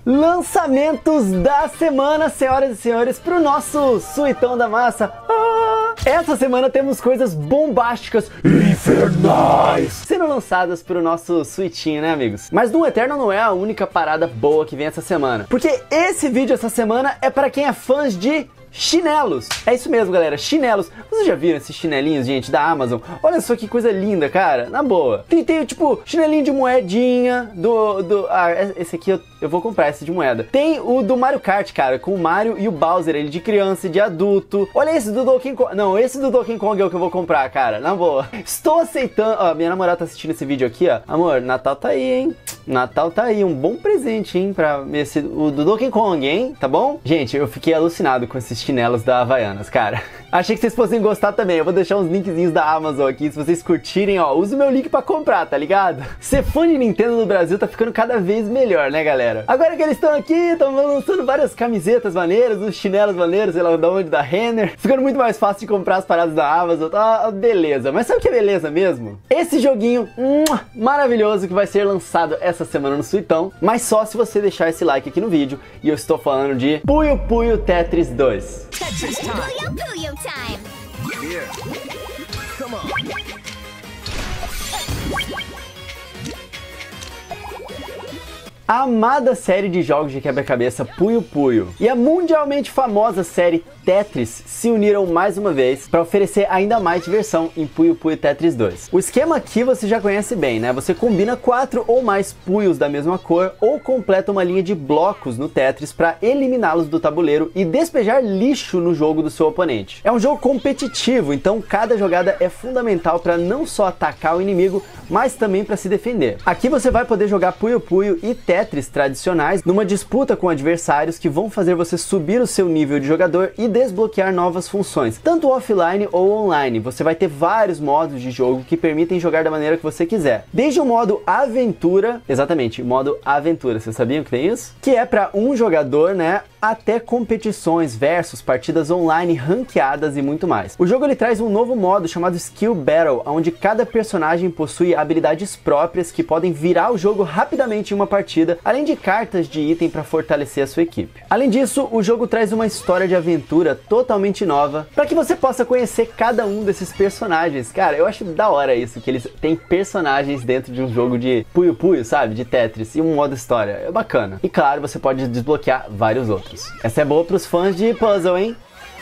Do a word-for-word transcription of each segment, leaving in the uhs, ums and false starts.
Lançamentos da semana, senhoras e senhores, para o nosso Suitão da Massa. Ah, essa semana temos coisas bombásticas, infernais, sendo lançadas para o nosso Suitinho, né, amigos? Mas Doom Eternal não é a única parada boa que vem essa semana, porque esse vídeo essa semana é para quem é fã de chinelos. É isso mesmo, galera, chinelos. Vocês já viram esses chinelinhos, gente, da Amazon? Olha só que coisa linda, cara, na boa. Tem, tem tipo, chinelinho de moedinha, do... do ah, esse aqui eu, eu vou comprar, esse de moeda. Tem o do Mario Kart, cara, com o Mario e o Bowser, ele de criança e de adulto. Olha esse do Donkey Kong. Não, esse do Donkey Kong é o que eu vou comprar, cara, na boa. Estou aceitando... Ó, minha namorada tá assistindo esse vídeo aqui, ó. Amor, Natal tá aí, hein? Natal tá aí, um bom presente, hein, pra esse, o do Donkey Kong, hein, tá bom? Gente, eu fiquei alucinado com esses chinelos da Havaianas, cara. Achei que vocês fossem gostar também, eu vou deixar uns linkzinhos da Amazon aqui, se vocês curtirem, ó, use o meu link pra comprar, tá ligado? Ser fã de Nintendo no Brasil tá ficando cada vez melhor, né, galera? Agora que eles estão aqui, estão lançando várias camisetas maneiras, os chinelos maneiros, sei lá da onde, da Renner, ficando muito mais fácil de comprar as paradas da Amazon, tá? Beleza, mas sabe o que é beleza mesmo? Esse joguinho maravilhoso que vai ser lançado essa semana no Suitão, mas só se você deixar esse like aqui no vídeo, e eu estou falando de Puyo Puyo Tetris dois. Tetris time. Puyo Puyo time. Yeah. Come on. A amada série de jogos de quebra-cabeça Puyo Puyo e a mundialmente famosa série Tetris se uniram mais uma vez para oferecer ainda mais diversão em Puyo Puyo Tetris dois. O esquema aqui você já conhece bem, né? Você combina quatro ou mais Puyos da mesma cor ou completa uma linha de blocos no Tetris para eliminá-los do tabuleiro e despejar lixo no jogo do seu oponente. É um jogo competitivo, então cada jogada é fundamental para não só atacar o inimigo, mas também para se defender. Aqui você vai poder jogar Puyo Puyo e Tetris tradicionais numa disputa com adversários que vão fazer você subir o seu nível de jogador e desbloquear novas funções, tanto offline ou online. Você vai ter vários modos de jogo que permitem jogar da maneira que você quiser. Desde o modo aventura, exatamente, o modo aventura, vocês sabiam que tem isso? Que é para um jogador, né, até competições versus partidas online ranqueadas e muito mais. O jogo ele traz um novo modo chamado Skill Battle, onde cada personagem possui habilidades próprias que podem virar o jogo rapidamente em uma partida, além de cartas de item para fortalecer a sua equipe. Além disso, o jogo traz uma história de aventura totalmente nova, para que você possa conhecer cada um desses personagens. Cara, eu acho da hora isso, que eles têm personagens dentro de um jogo de Puyo Puyo, sabe? De Tetris, e um modo história. É bacana. E claro, você pode desbloquear vários outros. Essa é boa pros fãs de puzzle, hein?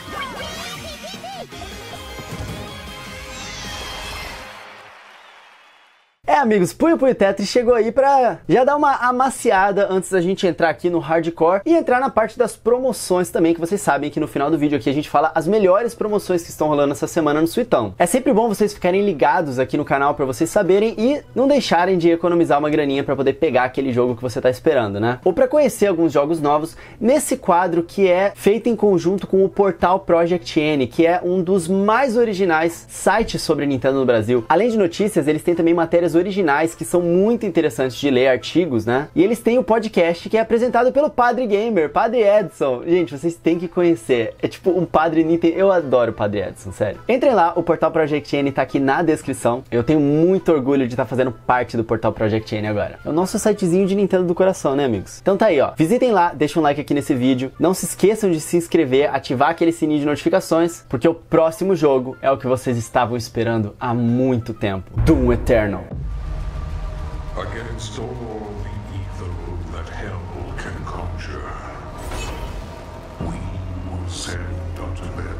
É, amigos, Puyo Puyo Tetris chegou aí pra já dar uma amaciada antes da gente entrar aqui no hardcore e entrar na parte das promoções também, que vocês sabem que no final do vídeo aqui a gente fala as melhores promoções que estão rolando essa semana no Suitão. É sempre bom vocês ficarem ligados aqui no canal pra vocês saberem e não deixarem de economizar uma graninha pra poder pegar aquele jogo que você tá esperando, né? Ou pra conhecer alguns jogos novos nesse quadro que é feito em conjunto com o portal Project N, que é um dos mais originais sites sobre Nintendo no Brasil. Além de notícias, eles têm também matérias originais que são muito interessantes de ler, artigos, né? E eles têm o podcast que é apresentado pelo Padre Gamer, Padre Edson. Gente, vocês têm que conhecer. É tipo um Padre Nintendo. Eu adoro o Padre Edson, sério. Entrem lá, o portal Project N tá aqui na descrição. Eu tenho muito orgulho de estar fazendo parte do portal Project N agora. É o nosso sitezinho de Nintendo do coração, né, amigos? Então tá aí, ó. Visitem lá, deixem um like aqui nesse vídeo. Não se esqueçam de se inscrever, ativar aquele sininho de notificações, porque o próximo jogo é o que vocês estavam esperando há muito tempo. Doom Eternal. Against all the evil that hell can conjure, we will send unto them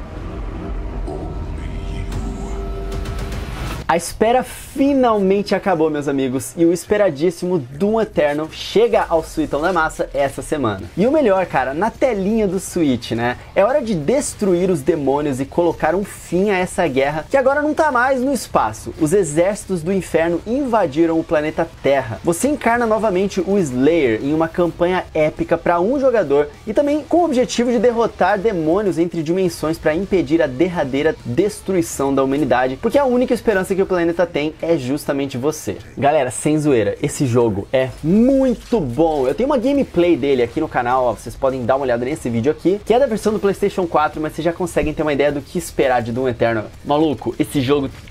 only you. A espera finalmente acabou, meus amigos, e o esperadíssimo Doom Eternal chega ao Suitão da Massa essa semana. E o melhor, cara, na telinha do Switch, né? É hora de destruir os demônios e colocar um fim a essa guerra que agora não tá mais no espaço. Os exércitos do inferno invadiram o planeta Terra. Você encarna novamente o Slayer em uma campanha épica para um jogador e também com o objetivo de derrotar demônios entre dimensões para impedir a derradeira destruição da humanidade, porque a única esperança que o planeta tem é justamente você. Galera, sem zoeira, esse jogo é muito bom. Eu tenho uma gameplay dele aqui no canal, ó, vocês podem dar uma olhada nesse vídeo aqui, que é da versão do PlayStation quatro, mas vocês já conseguem ter uma ideia do que esperar de Doom Eternal. Maluco, esse jogo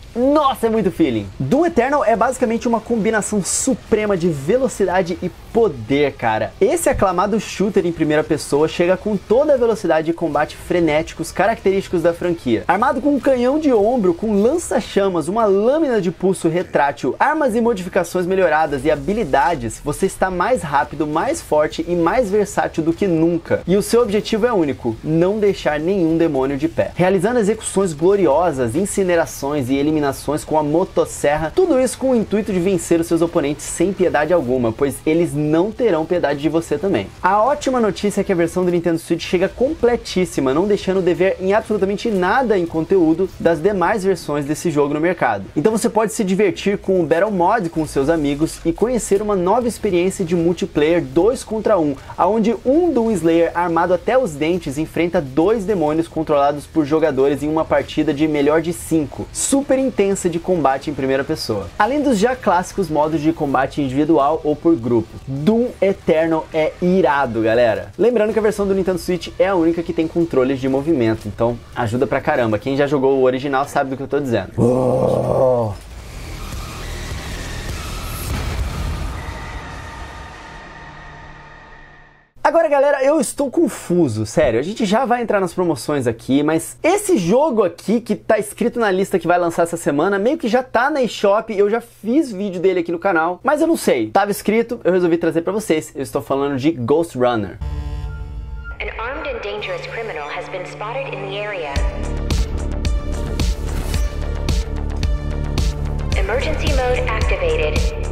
nossa, é muito feeling. Doom Eternal é basicamente uma combinação suprema de velocidade e poder, cara. Esse aclamado shooter em primeira pessoa chega com toda a velocidade e combate frenéticos característicos da franquia. Armado com um canhão de ombro, com lança-chamas, uma lâmina de pulso retrátil, armas e modificações melhoradas e habilidades, você está mais rápido, mais forte e mais versátil do que nunca. E o seu objetivo é único, não deixar nenhum demônio de pé. Realizando execuções gloriosas, incinerações e eliminações com a motosserra, tudo isso com o intuito de vencer os seus oponentes sem piedade alguma, pois eles não terão piedade de você também. A ótima notícia é que a versão do Nintendo Switch chega completíssima, não deixando dever em absolutamente nada em conteúdo das demais versões desse jogo no mercado. Então você pode se divertir com o Battle Mod com seus amigos e conhecer uma nova experiência de multiplayer dois contra um, onde um Doom Slayer armado até os dentes enfrenta dois demônios controlados por jogadores em uma partida de melhor de cinco, super intensa de combate em primeira pessoa. Além dos já clássicos modos de combate individual ou por grupo. Doom Eternal é irado, galera. Lembrando que a versão do Nintendo Switch é a única que tem controles de movimento, então ajuda pra caramba. Quem já jogou o original sabe do que eu tô dizendo. Oh. Agora, galera, eu estou confuso, sério, a gente já vai entrar nas promoções aqui, mas esse jogo aqui que tá escrito na lista que vai lançar essa semana, meio que já tá na eShop, eu já fiz vídeo dele aqui no canal, mas eu não sei, tava escrito, eu resolvi trazer pra vocês, eu estou falando de Ghost Runner. An armed and dangerous criminal has been spotted in the area. Emergency mode activated.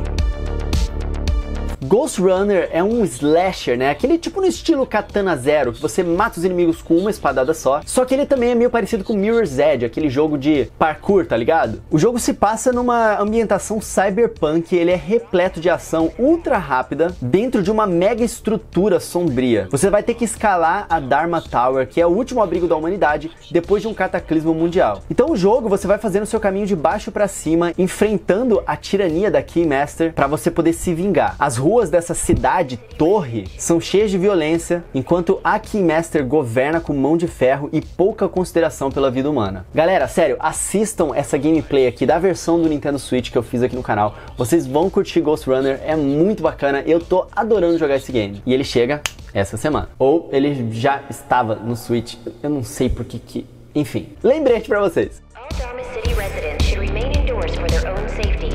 Ghost Runner é um slasher, né? Aquele tipo no estilo Katana Zero, que você mata os inimigos com uma espadada só. Só que ele também é meio parecido com Mirror's Edge, aquele jogo de parkour, tá ligado? O jogo se passa numa ambientação cyberpunk, ele é repleto de ação ultra rápida, dentro de uma mega estrutura sombria. Você vai ter que escalar a Dharma Tower, que é o último abrigo da humanidade, depois de um cataclismo mundial. Então o jogo, você vai fazendo seu caminho de baixo pra cima, enfrentando a tirania da Keymaster, pra você poder se vingar. As ruas dessa cidade torre são cheias de violência, enquanto a Keymaster governa com mão de ferro e pouca consideração pela vida humana. Galera, sério, assistam essa gameplay aqui da versão do Nintendo Switch que eu fiz aqui no canal. Vocês vão curtir Ghost Runner, é muito bacana, eu tô adorando jogar esse game. E ele chega essa semana. Ou ele já estava no Switch, eu não sei por que que... Enfim, lembrete pra vocês. All Dharma City residents should remain indoors for their own safety.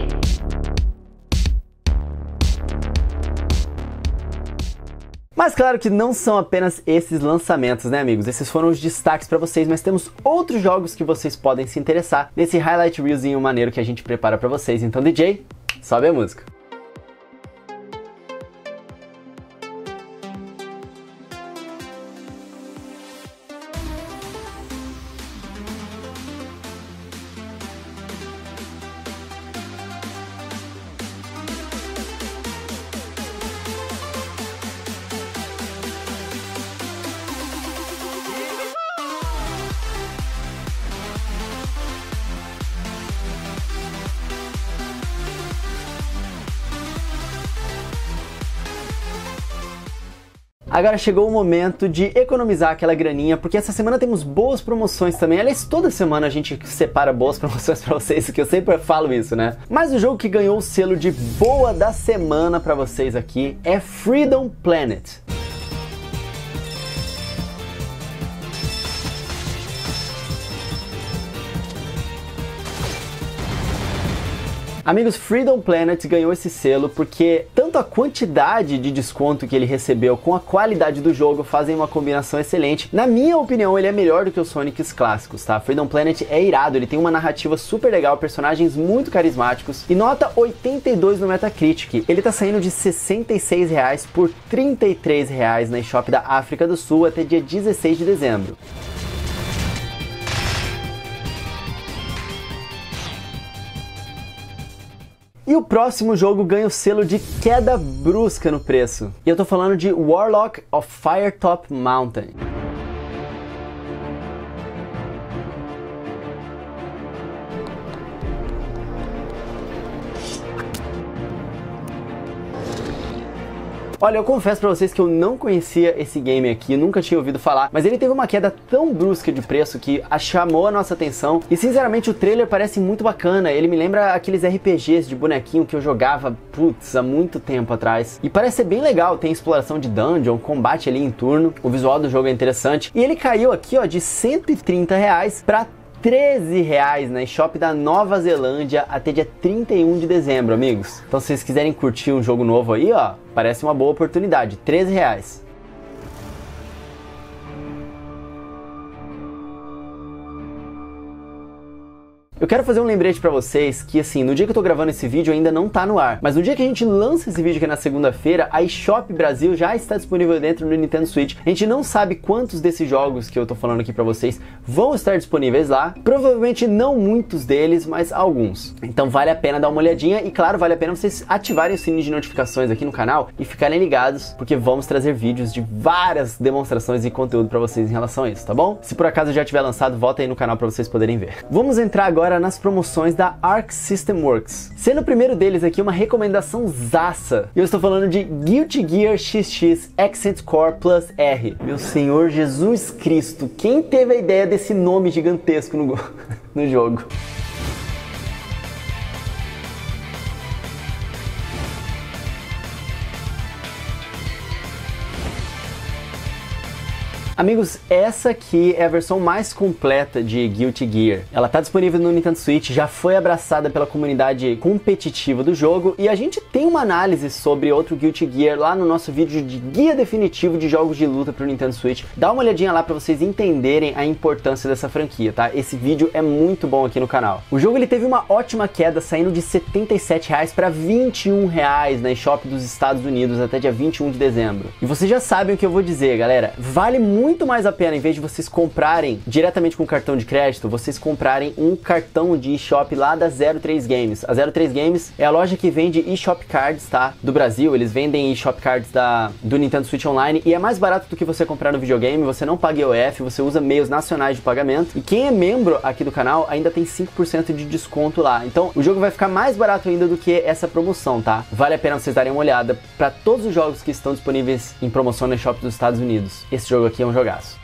Mas claro que não são apenas esses lançamentos, né, amigos? Esses foram os destaques para vocês, mas temos outros jogos que vocês podem se interessar nesse highlight reelzinho maneiro que a gente prepara para vocês. Então, D J, sobe a música. Agora chegou o momento de economizar aquela graninha, porque essa semana temos boas promoções também. Aliás, toda semana a gente separa boas promoções pra vocês, que eu sempre falo isso, né? Mas o jogo que ganhou o selo de boa da semana pra vocês aqui é Freedom Planet. Amigos, Freedom Planet ganhou esse selo porque tanto a quantidade de desconto que ele recebeu com a qualidade do jogo fazem uma combinação excelente. Na minha opinião, ele é melhor do que os Sonics clássicos, tá? Freedom Planet é irado, ele tem uma narrativa super legal, personagens muito carismáticos e nota oitenta e dois no Metacritic. Ele tá saindo de sessenta e seis reais por trinta e três reais na eShop da África do Sul até dia dezesseis de dezembro. E o próximo jogo ganha o selo de queda brusca no preço. E eu tô falando de Warlock of Firetop Mountain. Olha, eu confesso pra vocês que eu não conhecia esse game aqui, nunca tinha ouvido falar, mas ele teve uma queda tão brusca de preço que chamou a nossa atenção e sinceramente o trailer parece muito bacana, ele me lembra aqueles R P Gs de bonequinho que eu jogava, putz, há muito tempo atrás. E parece ser bem legal, tem exploração de dungeon, combate ali em turno, o visual do jogo é interessante e ele caiu aqui ó de cento e trinta reais pra treze reais na eShop da Nova Zelândia até dia trinta e um de dezembro, amigos. Então se vocês quiserem curtir um jogo novo aí, ó, parece uma boa oportunidade, treze reais. Eu quero fazer um lembrete pra vocês que, assim, no dia que eu tô gravando esse vídeo ainda não tá no ar, mas no dia que a gente lança esse vídeo, que é na segunda-feira, a eShop Brasil já está disponível dentro do Nintendo Switch. A gente não sabe quantos desses jogos que eu tô falando aqui pra vocês vão estar disponíveis lá. Provavelmente não muitos deles, mas alguns. Então vale a pena dar uma olhadinha e, claro, vale a pena vocês ativarem o sininho de notificações aqui no canal e ficarem ligados, porque vamos trazer vídeos de várias demonstrações e conteúdo pra vocês em relação a isso, tá bom? Se por acaso já tiver lançado, volta aí no canal pra vocês poderem ver. Vamos entrar agora nas promoções da Arc System Works. Sendo o primeiro deles aqui uma recomendação zaça. Eu estou falando de Guilty Gear X X Accent Core Plus R. Meu Senhor Jesus Cristo, quem teve a ideia desse nome gigantesco no, no jogo? Amigos, essa aqui é a versão mais completa de Guilty Gear. Ela tá disponível no Nintendo Switch, já foi abraçada pela comunidade competitiva do jogo e a gente tem uma análise sobre outro Guilty Gear lá no nosso vídeo de guia definitivo de jogos de luta pro Nintendo Switch. Dá uma olhadinha lá pra vocês entenderem a importância dessa franquia, tá? Esse vídeo é muito bom aqui no canal. O jogo ele teve uma ótima queda, saindo de setenta e sete reais para vinte e um reais na eShop dos Estados Unidos até dia vinte e um de dezembro. E vocês já sabem o que eu vou dizer, galera. Vale muito muito mais a pena, em vez de vocês comprarem diretamente com cartão de crédito, vocês comprarem um cartão de eShop lá da zero três Games. A zero três Games é a loja que vende eShop Cards, tá? Do Brasil, eles vendem eShop Cards da, do Nintendo Switch Online e é mais barato do que você comprar no videogame, você não paga I O F, você usa meios nacionais de pagamento e quem é membro aqui do canal ainda tem cinco por cento de desconto lá. Então o jogo vai ficar mais barato ainda do que essa promoção, tá? Vale a pena vocês darem uma olhada para todos os jogos que estão disponíveis em promoção na eShop dos Estados Unidos. Esse jogo aqui é um jogaço.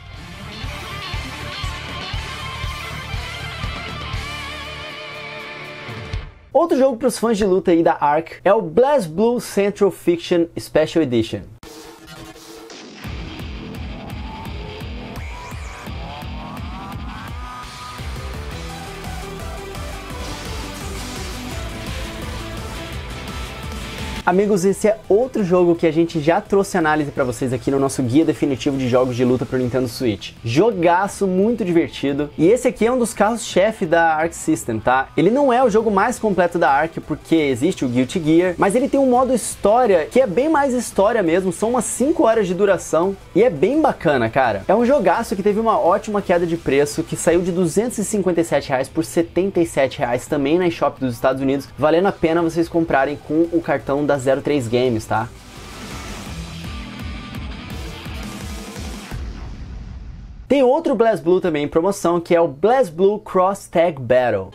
Outro jogo para os fãs de luta aí da Arc é o BlazBlue Central Fiction Special Edition. Amigos, esse é outro jogo que a gente já trouxe análise pra vocês aqui no nosso guia definitivo de jogos de luta pro Nintendo Switch. Jogaço, muito divertido. E esse aqui é um dos carros-chefe da Arc System, tá? Ele não é o jogo mais completo da Arc, porque existe o Guilty Gear, mas ele tem um modo história que é bem mais história mesmo, são umas cinco horas de duração e é bem bacana, cara. É um jogaço que teve uma ótima queda de preço, que saiu de duzentos e cinquenta e sete reais por setenta e sete reais também na eShop dos Estados Unidos, valendo a pena vocês comprarem com o cartão da zero três Games, tá? Tem outro BlazBlue também em promoção, que é o BlazBlue Cross Tag Battle.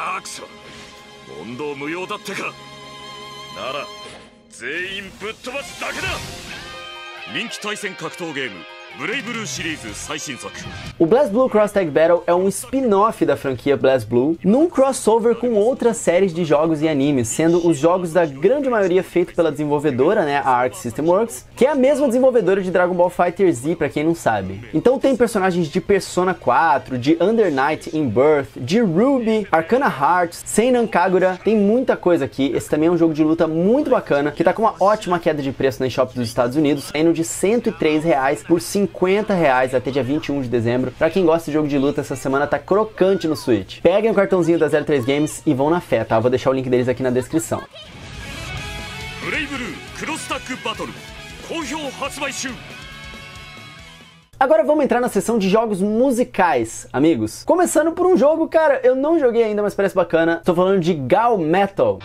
O BlazBlue Cross Tag Battle é um spin-off da franquia BlazBlue, num crossover com outras séries de jogos e animes, sendo os jogos da grande maioria feitos pela desenvolvedora, né, a Arc System Works, que é a mesma desenvolvedora de Dragon Ball FighterZ, pra quem não sabe. Então tem personagens de Persona quatro, de Under Night in Birth, de Ruby, Arcana Hearts, Seinen Kagura, tem muita coisa aqui. Esse também é um jogo de luta muito bacana, que tá com uma ótima queda de preço na eShop dos Estados Unidos, saindo de cento e três reais por cinquenta reais até dia vinte e um de dezembro. Pra quem gosta de jogo de luta, essa semana tá crocante no Switch. Peguem o cartãozinho da zero três Games e vão na fé, tá? Vou deixar o link deles aqui na descrição. Agora vamos entrar na seção de jogos musicais, amigos. Começando por um jogo, cara, eu não joguei ainda, mas parece bacana. Tô falando de Gal Metal.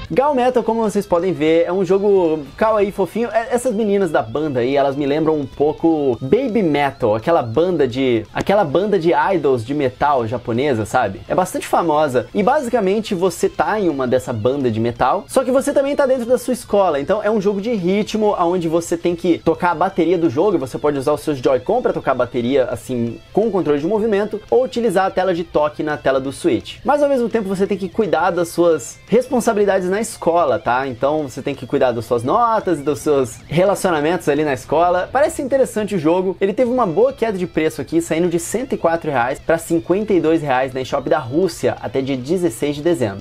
Gal Metal, como vocês podem ver, é um jogo kawaii fofinho. Essas meninas da banda aí, elas me lembram um pouco Baby Metal, aquela banda de aquela banda de idols de metal japonesa, sabe? É bastante famosa e basicamente você tá em uma dessa banda de metal, só que você também tá dentro da sua escola. Então é um jogo de ritmo onde você tem que tocar a bateria do jogo e você pode usar os seus Joy-Con para tocar a bateria assim com controle de movimento ou utilizar a tela de toque na tela do Switch. Mas ao mesmo tempo você tem que cuidar das suas responsabilidades na escola, tá? Então você tem que cuidar das suas notas e dos seus relacionamentos ali na escola. Parece interessante o jogo. Ele teve uma boa queda de preço aqui, saindo de cento e quatro reais para cinquenta e dois reais na eShop da Rússia até dia dezesseis de dezembro.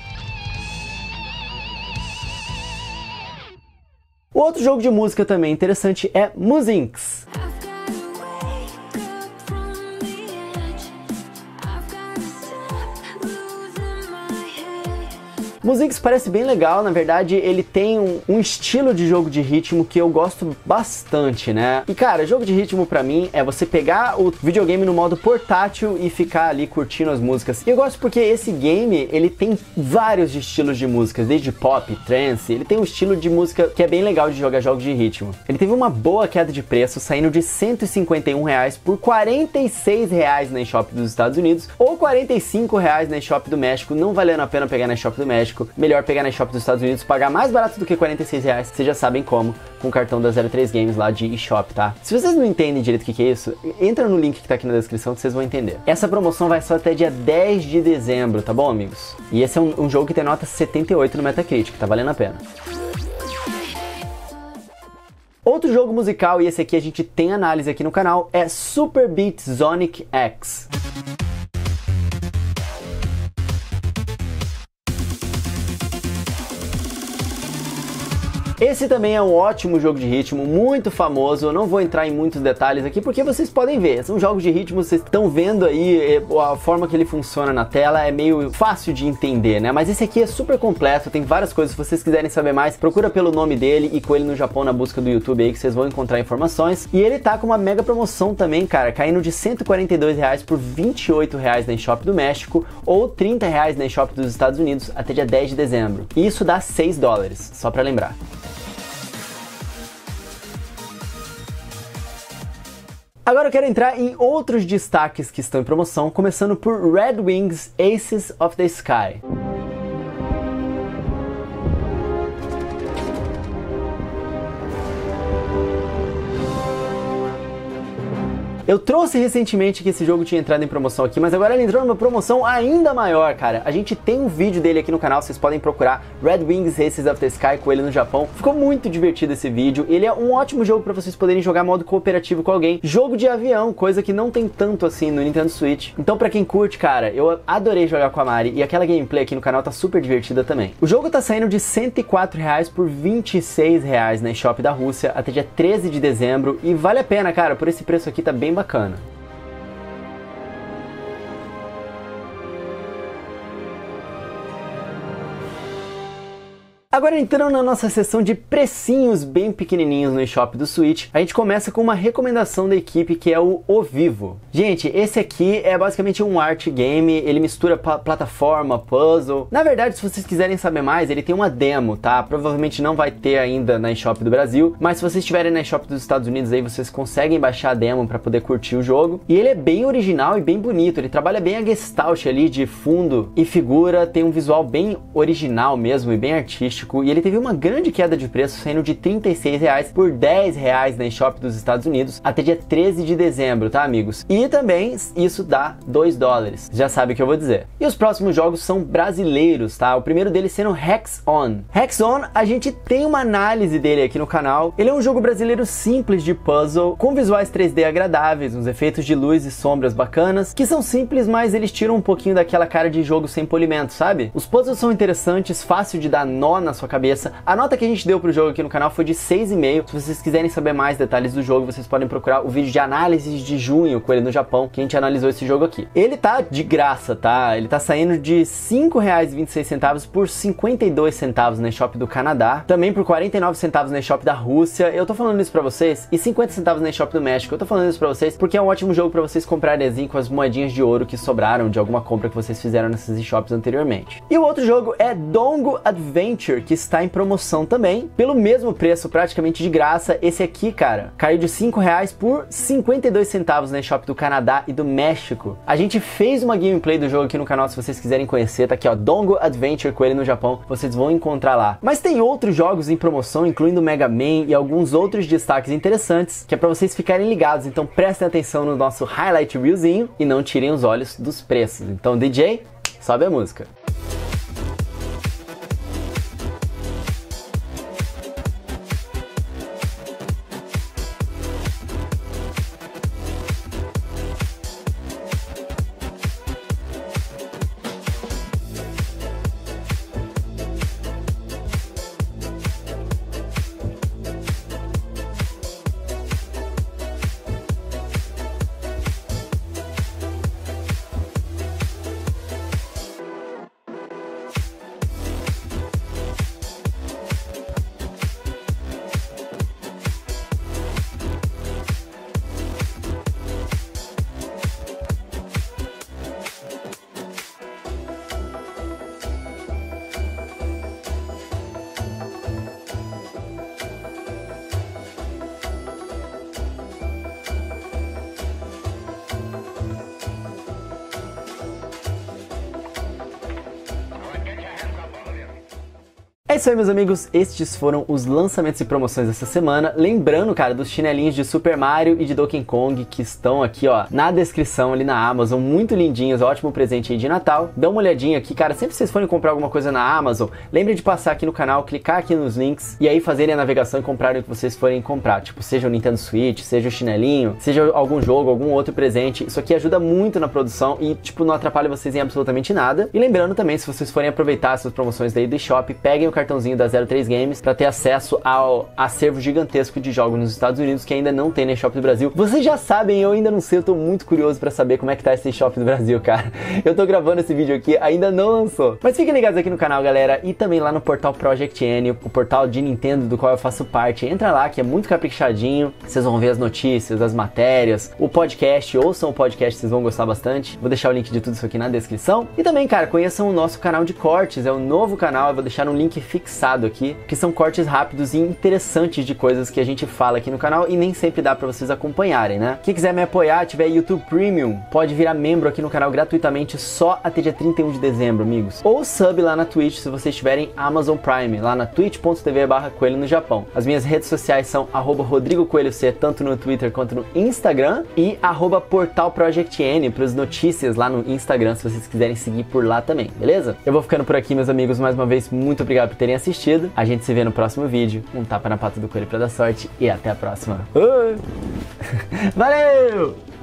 O outro jogo de música também interessante é Musinx. Musinx parece bem legal, na verdade ele tem um, um estilo de jogo de ritmo que eu gosto bastante, né? E cara, jogo de ritmo pra mim é você pegar o videogame no modo portátil e ficar ali curtindo as músicas. E eu gosto porque esse game, ele tem vários estilos de músicas, desde pop, trance, ele tem um estilo de música que é bem legal de jogar jogos de ritmo. Ele teve uma boa queda de preço, saindo de cento e cinquenta e um reais por quarenta e seis reais na eShop dos Estados Unidos ou quarenta e cinco reais na eShop do México, não valendo a pena pegar na eShop do México. Melhor pegar na eShop dos Estados Unidos, pagar mais barato do que quarenta e seis reais, vocês já sabem como, com o cartão da zero três Games lá de eShop, tá? Se vocês não entendem direito o que, que é isso, entra no link que tá aqui na descrição que vocês vão entender. Essa promoção vai só até dia dez de dezembro, tá bom, amigos? E esse é um, um jogo que tem nota setenta e oito no Metacritic, tá valendo a pena. Outro jogo musical, e esse aqui a gente tem análise aqui no canal, é Super Beat Sonic X. Esse também é um ótimo jogo de ritmo, muito famoso. Eu não vou entrar em muitos detalhes aqui porque vocês podem ver. São jogos de ritmo, vocês estão vendo aí a forma que ele funciona na tela, é meio fácil de entender, né? Mas esse aqui é super completo, tem várias coisas. Se vocês quiserem saber mais, procura pelo nome dele e com ele no Japão na busca do YouTube aí que vocês vão encontrar informações. E ele tá com uma mega promoção também, cara, caindo de cento e quarenta e dois reais por vinte e oito reais na eShop do México ou trinta reais na eShop dos Estados Unidos até dia dez de dezembro. E isso dá seis dólares, só pra lembrar. Agora eu quero entrar em outros destaques que estão em promoção, começando por Red Wings Aces of the Sky. Eu trouxe recentemente que esse jogo tinha entrado em promoção aqui, mas agora ele entrou numa promoção ainda maior, cara. A gente tem um vídeo dele aqui no canal, vocês podem procurar Red Wings Aces of the Sky com ele no Japão. Ficou muito divertido esse vídeo, ele é um ótimo jogo para vocês poderem jogar modo cooperativo com alguém. Jogo de avião, coisa que não tem tanto assim no Nintendo Switch. Então pra quem curte, cara, eu adorei jogar com a Mari e aquela gameplay aqui no canal tá super divertida também. O jogo tá saindo de cento e quatro reais por vinte e seis reais na eShop da Rússia até dia treze de dezembro e vale a pena, cara, por esse preço aqui tá bem bacana. Agora entrando na nossa seção de precinhos bem pequenininhos no eShop do Switch, a gente começa com uma recomendação da equipe que é o O Vivo. Gente, esse aqui é basicamente um art game, ele mistura plataforma, puzzle. Na verdade, se vocês quiserem saber mais, ele tem uma demo, tá? Provavelmente não vai ter ainda na eShop do Brasil, mas se vocês estiverem na eShop dos Estados Unidos aí, vocês conseguem baixar a demo para poder curtir o jogo. E ele é bem original e bem bonito, ele trabalha bem a gestalt ali de fundo e figura, tem um visual bem original mesmo e bem artístico. E ele teve uma grande queda de preço, saindo de trinta e seis reais por dez reais na eShop dos Estados Unidos até dia treze de dezembro, tá, amigos? E também isso dá dois dólares, já sabe o que eu vou dizer. E os próximos jogos são brasileiros, tá? O primeiro deles sendo Hex On. Hex On, a gente tem uma análise dele aqui no canal. Ele é um jogo brasileiro simples de puzzle, com visuais três D agradáveis, uns efeitos de luz e sombras bacanas, que são simples, mas eles tiram um pouquinho daquela cara de jogo sem polimento, sabe? Os puzzles são interessantes, fácil de dar nó nas na sua cabeça. A nota que a gente deu pro jogo aqui no canal foi de seis vírgula cinco. Se vocês quiserem saber mais detalhes do jogo, vocês podem procurar o vídeo de análise de junho com ele no Japão, que a gente analisou esse jogo aqui. Ele tá de graça, tá? Ele tá saindo de cinco reais e vinte e seis centavos por cinquenta e dois centavos na eShop do Canadá, também por quarenta e nove centavos na eShop da Rússia. Eu tô falando isso pra vocês, e cinquenta centavos na eShop do México. Eu tô falando isso pra vocês porque é um ótimo jogo pra vocês comprarem assim com as moedinhas de ouro que sobraram de alguma compra que vocês fizeram nessas eShops anteriormente. E o outro jogo é Dongo Adventure, que está em promoção também, pelo mesmo preço, praticamente de graça. Esse aqui, cara, caiu de cinco reais por cinquenta e dois centavos na eShop do Canadá e do México. A gente fez uma gameplay do jogo aqui no canal, se vocês quiserem conhecer, tá aqui ó, Dongo Adventure com ele no Japão, vocês vão encontrar lá. Mas tem outros jogos em promoção, incluindo Mega Man e alguns outros destaques interessantes, que é pra vocês ficarem ligados, então prestem atenção no nosso highlight reelzinho e não tirem os olhos dos preços. Então D J, sobe a música. É isso aí, meus amigos, estes foram os lançamentos e promoções dessa semana. Lembrando, cara, dos chinelinhos de Super Mario e de Donkey Kong que estão aqui, ó, na descrição ali na Amazon, muito lindinhos, ótimo presente aí de Natal. Dá uma olhadinha aqui, cara, sempre que vocês forem comprar alguma coisa na Amazon, lembre de passar aqui no canal, clicar aqui nos links e aí fazerem a navegação e comprarem o que vocês forem comprar, tipo, seja o Nintendo Switch, seja o chinelinho, seja algum jogo, algum outro presente. Isso aqui ajuda muito na produção e, tipo, não atrapalha vocês em absolutamente nada. E lembrando também, se vocês forem aproveitar essas promoções daí do eShop, peguem o cartãozinho da zero três Games para ter acesso ao acervo gigantesco de jogos nos Estados Unidos que ainda não tem na eShop do Brasil. Vocês já sabem, eu ainda não sei, eu tô muito curioso para saber como é que tá esse eShop do Brasil, cara. Eu tô gravando esse vídeo aqui, ainda não lançou. Mas fiquem ligados aqui no canal, galera, e também lá no portal Project N, o portal de Nintendo do qual eu faço parte. Entra lá, que é muito caprichadinho, vocês vão ver as notícias, as matérias, o podcast, ouçam o podcast, vocês vão gostar bastante. Vou deixar o link de tudo isso aqui na descrição. E também, cara, conheçam o nosso canal de cortes, é o novo canal, eu vou deixar um link fixado aqui, que são cortes rápidos e interessantes de coisas que a gente fala aqui no canal e nem sempre dá pra vocês acompanharem, né? Quem quiser me apoiar, tiver YouTube Premium, pode virar membro aqui no canal gratuitamente só até dia trinta e um de dezembro, amigos. Ou sub lá na Twitch, se vocês tiverem Amazon Prime, lá na twitch ponto tv barra coelho no Japão. As minhas redes sociais são arroba Rodrigo Coelho C, tanto no Twitter quanto no Instagram, e arroba Portal Project N para as notícias lá no Instagram, se vocês quiserem seguir por lá também, beleza? Eu vou ficando por aqui, meus amigos, mais uma vez, muito obrigado por terem assistido. A gente se vê no próximo vídeo. Um tapa na pata do coelho pra dar sorte e até a próxima. Valeu!